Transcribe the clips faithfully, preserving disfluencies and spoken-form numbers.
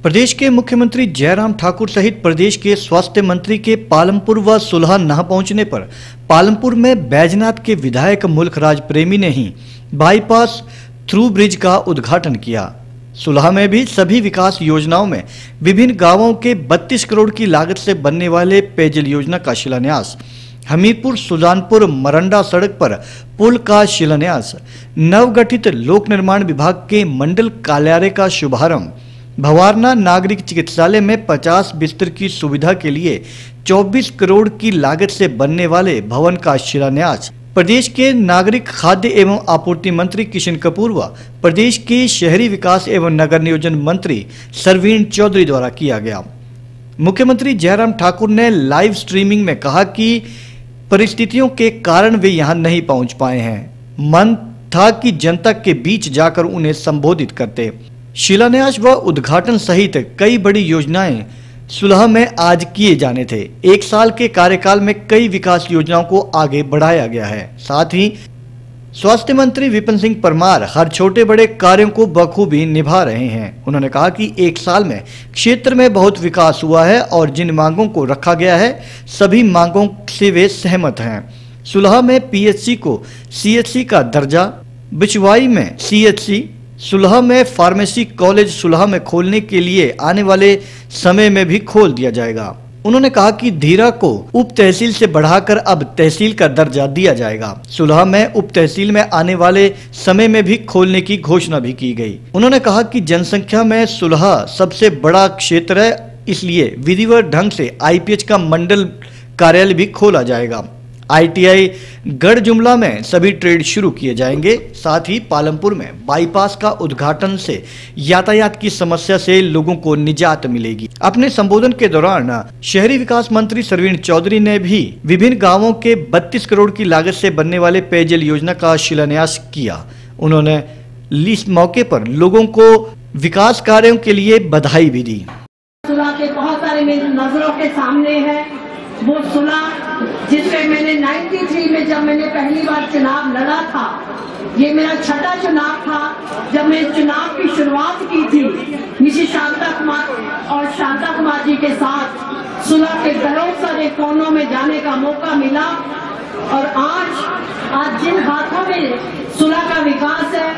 प्रदेश के मुख्यमंत्री जयराम ठाकुर सहित प्रदेश के स्वास्थ्य मंत्री के पालमपुर व सुलह न पहुंचने पर पालमपुर में बैजनाथ के विधायक मुल्खराज प्रेमी ने ही बाईपास थ्रू ब्रिज का उद्घाटन किया। सुलह में भी सभी विकास योजनाओं में विभिन्न गांवों के बत्तीस करोड़ की लागत से बनने वाले पेयजल योजना का शिलान्यास, हमीरपुर सुजानपुर मरंडा सड़क पर पुल का शिलान्यास, नवगठित लोक निर्माण विभाग के मंडल कार्यालय का शुभारंभ, भवारना नागरिक चिकित्सालय में पचास बिस्तर की सुविधा के लिए चौबीस करोड़ की लागत से बनने वाले भवन का शिलान्यास प्रदेश के नागरिक खाद्य एवं आपूर्ति मंत्री किशन कपूर व प्रदेश के शहरी विकास एवं नगर नियोजन मंत्री सरवीण चौधरी द्वारा किया गया। मुख्यमंत्री जयराम ठाकुर ने लाइव स्ट्रीमिंग में कहा कि परिस्थितियों के कारण वे यहां नहीं पहुंच पाए हैं। मन था कि जनता के बीच जाकर उन्हें संबोधित करते। शिलान्यास व उद्घाटन सहित कई बड़ी योजनाएं सुलह में आज किए जाने थे। एक साल के कार्यकाल में कई विकास योजनाओं को आगे बढ़ाया गया है। साथ ही स्वास्थ्य मंत्री विपिन सिंह परमार हर छोटे बड़े कार्यों को बखूबी निभा रहे हैं। उन्होंने कहा कि एक साल में क्षेत्र में बहुत विकास हुआ है और जिन मांगों को रखा गया है सभी मांगों से वे सहमत हैं। सुलह में पीएचसी को सीएचसी का दर्जा, बिचवाई में सीएचसी, सुलह में फार्मेसी कॉलेज सुलह में खोलने के लिए आने वाले समय में भी खोल दिया जाएगा। उन्होंने कहा कि धीरा को उप तहसील से बढ़ाकर अब तहसील का दर्जा दिया जाएगा। सुलह में उप तहसील में आने वाले समय में भी खोलने की घोषणा भी की गई। उन्होंने कहा कि जनसंख्या में सुलह सबसे बड़ा क्षेत्र है, इसलिए विधिवत ढंग से आईपीएच का मंडल कार्यालय भी खोला जाएगा। आईटीआई गढ़ जुमला में सभी ट्रेड शुरू किए जाएंगे। साथ ही पालमपुर में बाईपास का उद्घाटन से यातायात की समस्या से लोगों को निजात मिलेगी। अपने संबोधन के दौरान शहरी विकास मंत्री सरवीण चौधरी ने भी विभिन्न गांवों के बत्तीस करोड़ की लागत से बनने वाले पेयजल योजना का शिलान्यास किया। उन्होंने इस मौके पर लोगों को विकास कार्यों के लिए बधाई भी दी। सुलह के बहुत सारे मेरी नजरों के सामने है वो सुलह जिसमें मैंने तिरानवे में जब मैंने पहली बार चुनाव लड़ा था, ये मेरा छठा चुनाव था जब मैं चुनाव की शुरुआत की थी मिसेस शांता कुमार और शांता कुमार जी के साथ सुलह के बहुत सारे कोनों में जाने का मौका मिला। और आज आज जिन हाथों में सुलह का विकास है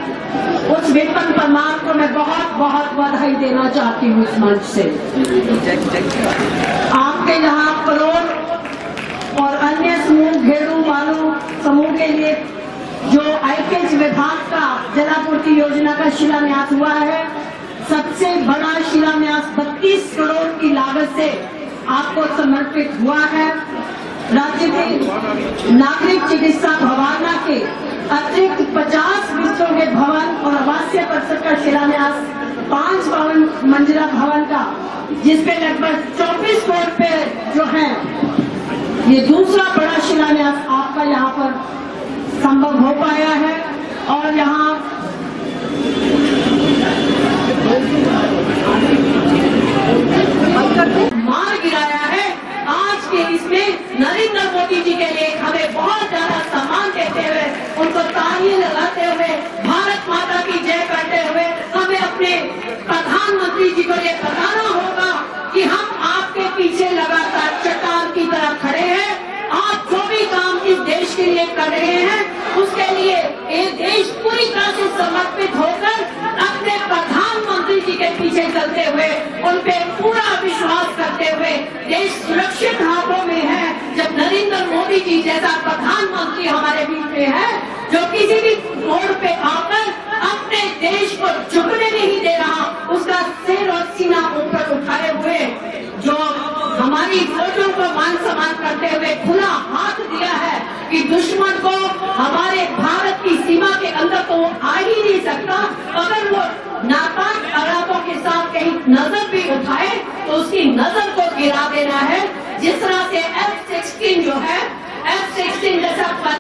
उस विपिन परमार को मैं बहुत बहुत बधाई देना चाहती हूँ इस मंच से। आपके यहाँ करोड़ और अन्य समूह घेरू मालू समूह के लिए जो आईपीएच विभाग का जलापूर्ति योजना का शिलान्यास हुआ है, सबसे बड़ा शिलान्यास बत्तीस करोड़ की लागत से आपको समर्पित हुआ है। राज्य में नागरिक चिकित्सा भवारना के अतिरिक्त पचास बिस्तरों के भवन और आवासीय परिसर का शिलान्यास पांच भवन मंजिला भवन का, जिसपे लगभग चौबीस करोड़ रुपए जो है, ये दूसरा बड़ा शिलान्यास आपका यहाँ पर संभव हो पाया है। और यहाँ मार गिराया है। आज के इसमें नरेंद्र मोदी जी के लिए हमें बहुत ज्यादा सम्मान देते हुए, उनको तालियां लगाते हुए, भारत माता की जय करते हुए हमें अपने प्रधानमंत्री जी को ये बताना होगा कि हम आपके पीछे लगातार चट्टान की तरह खड़े हैं। आप जो भी काम इस देश के लिए कर रहे हैं उसके लिए ये देश पूरी तरह से समर्पित होकर अपने प्रधानमंत्री जी के पीछे चलते हुए उन पे पूरा विश्वास करते हुए देश सुरक्षित हाथों में है। जब नरेंद्र मोदी जी जैसा प्रधानमंत्री हमारे बीच में है जो किसी भी मोड़ पे आकर अपने देश को झुकने नहीं दे रहा, उसका सिर और सीना ऊपर उठाए हुए जो हमारी फौजों को मान सम्मान करते हुए खुला हाथ दिया है कि दुश्मन को हमारे भारत की सीमा के अंदर तो आ ही नहीं सकता। अगर वो नापाक इरादों के साथ कहीं नजर भी उठाए तो उसकी नजर को गिरा देना है। जिस तरह से एफ सिक्सटीन जो है, एफ सिक्सटीन जैसा